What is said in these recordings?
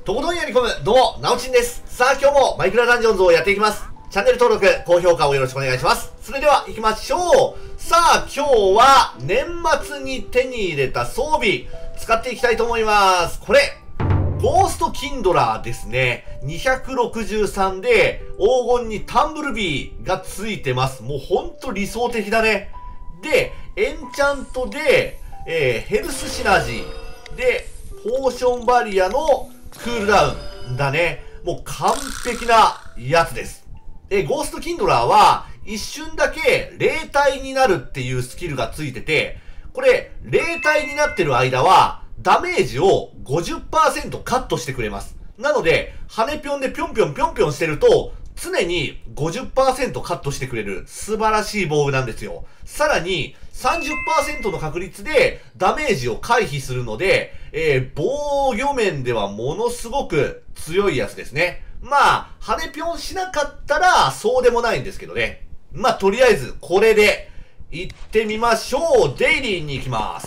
とことんやり込む、どうも、なおちんです。さあ、今日もマイクラダンジョンズをやっていきます。チャンネル登録、高評価をよろしくお願いします。それでは、行きましょう。さあ、今日は、年末に手に入れた装備、使っていきたいと思います。これ、ゴーストキンドラーですね。263で、黄金にタンブルビーがついてます。もうほんと理想的だね。で、エンチャントで、ヘルスシナジー。で、ポーションバリアのクールダウンだね。もう完璧なやつです。ゴーストキンドラーは、一瞬だけ霊体になるっていうスキルがついてて、これ、霊体になってる間は、ダメージを 50% カットしてくれます。なので、羽ぴょんでぴょんぴょんぴょんぴょんしてると、常に 50% カットしてくれる素晴らしい防具なんですよ。さらに、30% の確率でダメージを回避するので、防御面ではものすごく強いやつですね。まあ、羽ぴょんしなかったらそうでもないんですけどね。まあ、とりあえずこれで行ってみましょう。デイリーに行きます。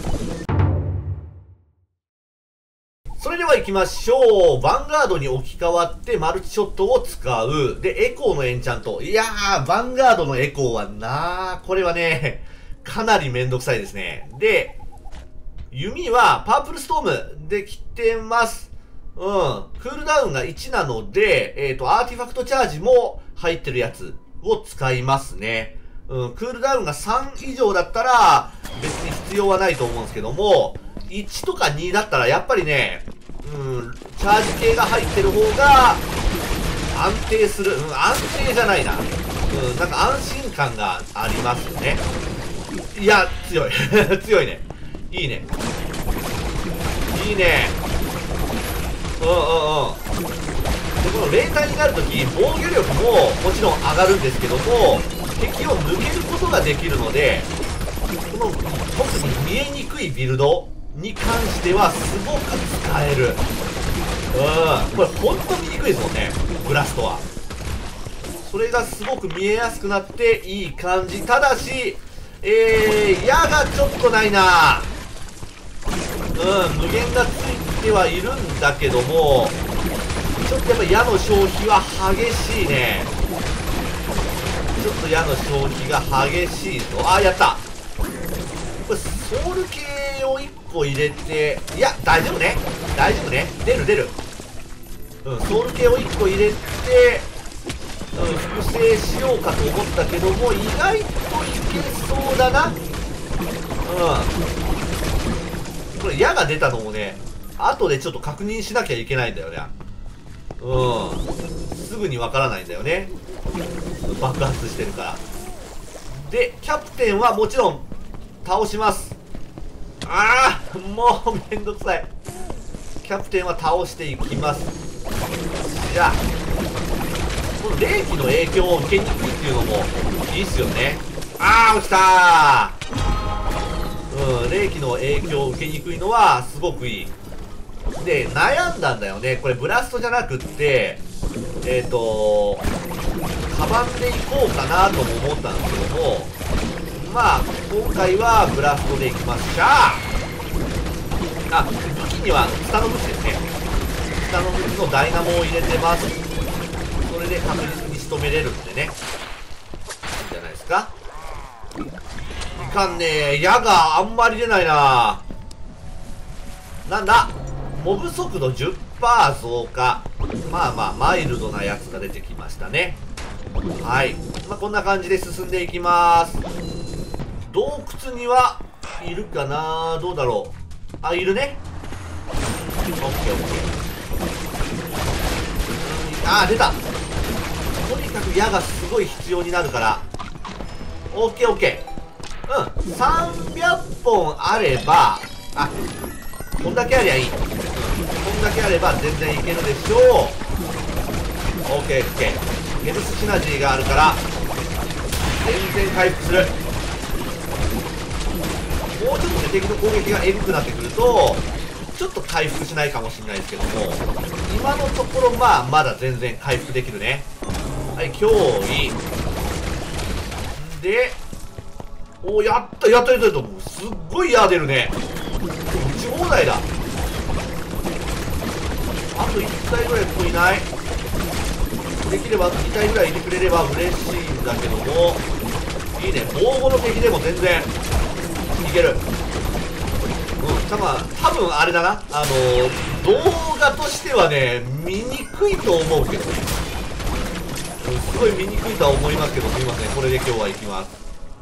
それでは行きましょう。ヴァンガードに置き換わってマルチショットを使う。で、エコーのエンチャント。いやー、ヴァンガードのエコーはこれはね、かなりめんどくさいですね。で、弓はパープルストームで来てます。クールダウンが1なので、アーティファクトチャージも入ってるやつを使いますね。クールダウンが3以上だったら別に必要はないと思うんですけども、1とか2だったらやっぱりね、チャージ系が入ってる方が安定する。安定じゃないな。なんか安心感がありますよね。いや、強い。強いね。いいね。いいね。で、この霊体になるとき、防御力ももちろん上がるんですけども、敵を抜けることができるので、この特に見えにくいビルドに関してはすごく使える。これほんと見にくいですもんね、ブラストは。それがすごく見えやすくなっていい感じ。ただし、矢がちょっとないな。無限がついてはいるんだけども、ちょっとやっぱ矢の消費は激しいね。ちょっと矢の消費が激しいぞ。あ、やった。これソウル系を1個入れて、いや、大丈夫ね。大丈夫ね。出る出る。ソウル系を1個入れて、複製しようかと思ったけども、意外といけそうだな。これ矢が出たのもね、後でちょっと確認しなきゃいけないんだよね。すぐにわからないんだよね。爆発してるから。で、キャプテンはもちろん倒します。ああ、もうめんどくさい。キャプテンは倒していきます。じゃあ、この霊気の影響を受けにくいっていうのもいいっすよね。ああ、落ちたー。霊気の影響を受けにくいのはすごくいい。で、悩んだんだよね。これブラストじゃなくって、カバンでいこうかなとも思ったんですけども、まあ、今回はブラストでいきましょう。あ、武器には下の武器ですね。下の武器のダイナモを入れてます。それで確実に仕留めれるんでね。いいんじゃないですか。いかんねえ。矢があんまり出ないな。なんだ、モブ速度 10% 増加。まあまあ、マイルドなやつが出てきましたね。はい。まあ、こんな感じで進んでいきます。洞窟にはいるかな。どうだろう。あ、いるね。オッケーオッケー。あー、出た。とにかく矢がすごい必要になるから。オッケーオッケー。300本あれば、あ、こんだけありゃいい。こんだけあれば全然いけるでしょう。オッケーオッケー。ヘルスシナジーがあるから全然回復する。もうちょっとね、敵の攻撃がエグくなってくるとちょっと回復しないかもしれないですけども、今のところまあまだ全然回復できるね。はい、脅威で、お、やったやったやったやった。すっごい矢出るね。打ち放題だ。あと1体ぐらいここいない？できればあと2体ぐらいいてくれれば嬉しいんだけども、いいね、防護の敵でも全然いける。多分あれだな、動画としてはね、見にくいと思うけどね。すごい見にくいとは思いますけど、すいません、これで今日は行きます。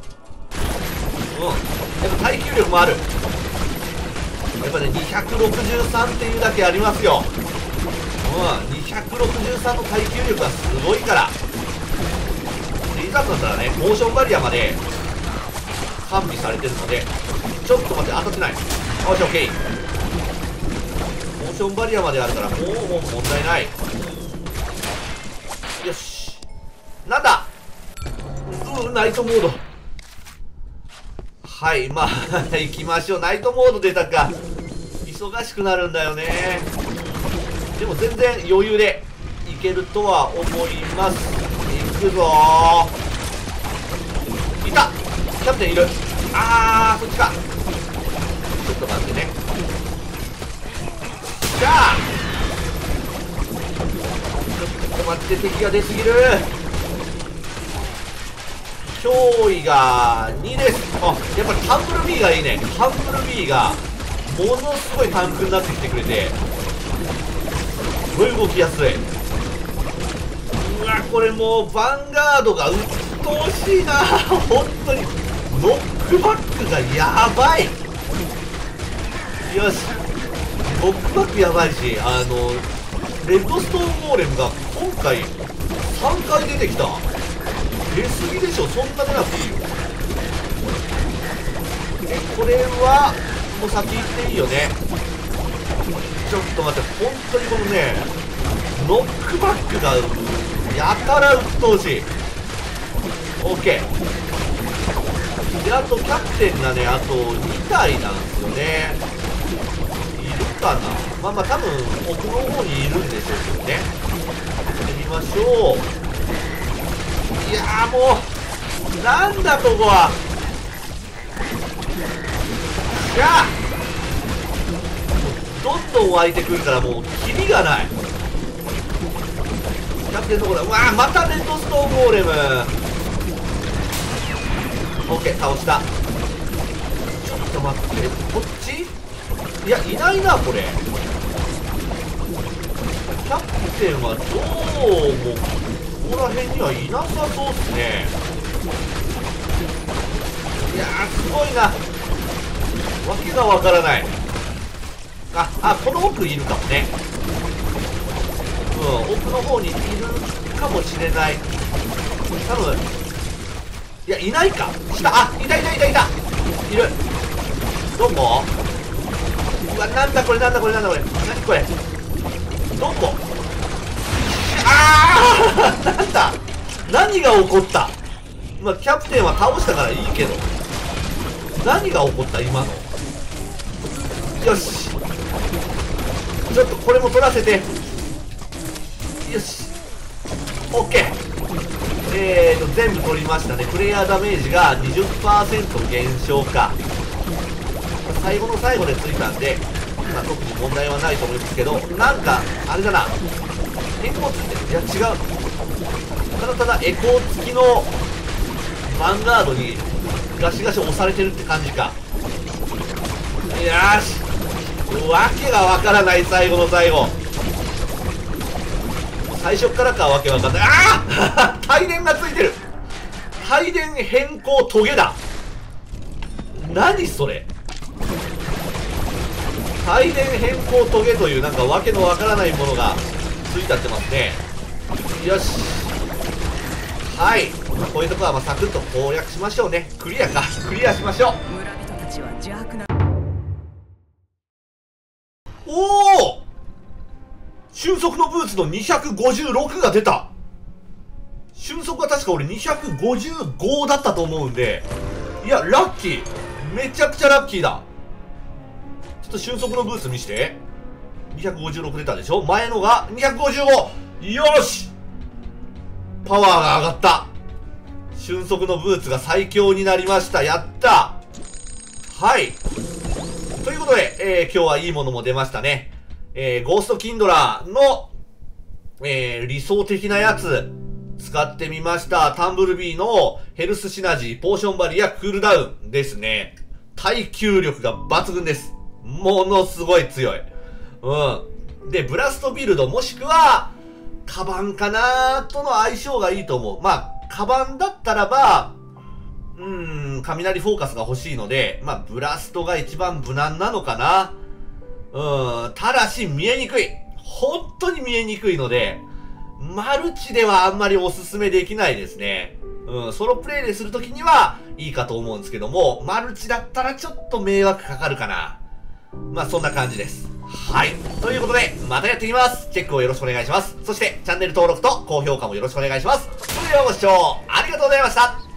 やっぱ耐久力もある。やっぱね、263っていうだけありますよ。263の耐久力はすごいから。いざとなったらね、モーションバリアまで完備されてるので、ちょっと待って、当たってない。よし、オッケー。モーションバリアまであるから、もう問題ない。よし。なんだ、ナイトモード。はい、まあ、行きましょう。ナイトモード出たか。忙しくなるんだよね。でも全然余裕でいけるとは思います。行くぞー。いた、キャプテンいる。そっちか。ちょっと待ってね。じゃあちょっと待って、敵が出すぎる。脅威が2です。やっぱりハンブル B がいいね。ハンブル B がものすごいタンクになってきてくれて、すごい動きやすい。これもうヴァンガードが鬱陶しいな。本当にノックバックがやばい。よし、ノックバックやばいし、レッドストーンゴーレムが今回3回出てきた。出すぎでしょ、そんな出なくていいよ。これはもう先行っていいよね。ちょっと待って、本当にこのね、ノックバックがやたら鬱陶しい。 OK で、あとキャプテンがね、あと2体なんですよね。いるかな。多分奥の方にいるんでしょうけどね。行ってみましょう。いやー、もうなんだここは。じゃあどんどん湧いてくるから、もうキリがない。キャプテンのとこだ。またレッドストーンゴーレム。 OK、 倒した。ちょっと待って、こっち、いや、いないなこれ。キャプテンはどうもここら辺にはいなさそうっすね。いやー、すごいな。わけがわからない。この奥いるかもね。奥の方にいるかもしれない。多分、いや、いないか。下、いたいる。どこ？なんだこれ、何これ。どこ？なんだ、何が起こった。キャプテンは倒したからいいけど、何が起こった今の。よし、ちょっとこれも取らせて。よし、 OK。全部取りましたね。プレイヤーダメージが 20% 減少か。最後の最後でついたんで、特に問題はないと思いますけど、なんかあれだな、エコーついてる。いや違う、ただエコー付きのヴァンガードにガシガシ押されてるって感じか。よし、わけがわからない。最後の最後、最初からかわけわかんない。帯電がついてる。帯電変更トゲだ。何それ。帯電変更トゲというなんかわけのわからないものがついちゃってますね。よし、はい、こういうとこはサクッと攻略しましょうね。クリアしましょう。 村人たちは邪悪な。 おお、俊足のブーツの256が出た。俊足は確か俺255だったと思うんで、いやラッキー、めちゃくちゃラッキーだ。ちょっと俊足のブーツ見して。256出たでしょ。前のが255。よし、パワーが上がった。俊足のブーツが最強になりました。やった。はい、ということで、今日はいいものも出ましたね。 ゴーストキンドラの、理想的なやつ、使ってみました。タンブルビーのヘルスシナジー、ポーションバリア、クールダウンですね。耐久力が抜群です。ものすごい強い。うん。で、ブラストビルドもしくは、カバンかなとの相性がいいと思う。まあ、カバンだったらば、雷フォーカスが欲しいので、まあ、ブラストが一番無難なのかな。ただし見えにくい。本当に見えにくいので、マルチではあんまりおすすめできないですね。ソロプレイでするときにはいいかと思うんですけども、マルチだったらちょっと迷惑かかるかな。まあそんな感じです。はい。ということで、またやっていきます。チェックをよろしくお願いします。そして、チャンネル登録と高評価もよろしくお願いします。それではご視聴ありがとうございました。